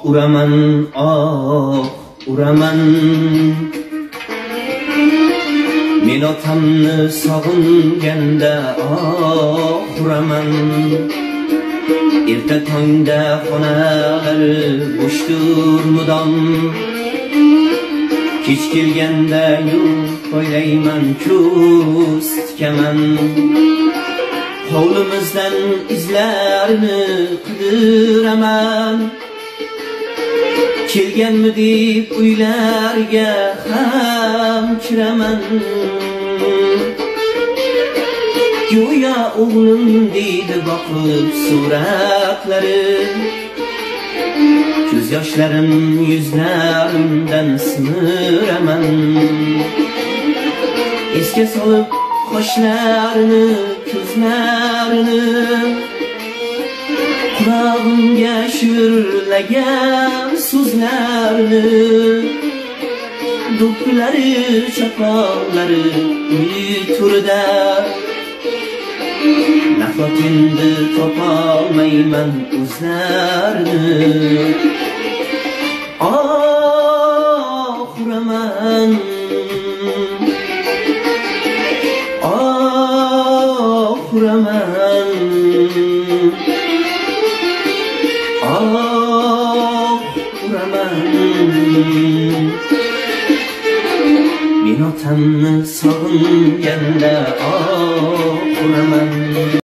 uraman, uraman. Men otamni sog'inganda uraman. Erta tongda xonalari bo'shdur mudom. Kech kelganda yo'q poylayman, ko'z tikaman. Hovlimizdan izlarini qidiraman. Kelganmi deb uylarga ham kiraman. Go'yo o'g'lim deydi boqib suratlari. Ko'z yoshlarim yuzlarimdan simiraman. Esga solib qoshlarini, ko'zlarini, qulog'imga shivirlagan so'zlarini, do'ppilari, chaqoqlari uy turida. Nahot endi topolmayman o'zlarini. Uraman, uraman, uraman. Men otamni sog'inganda uraman.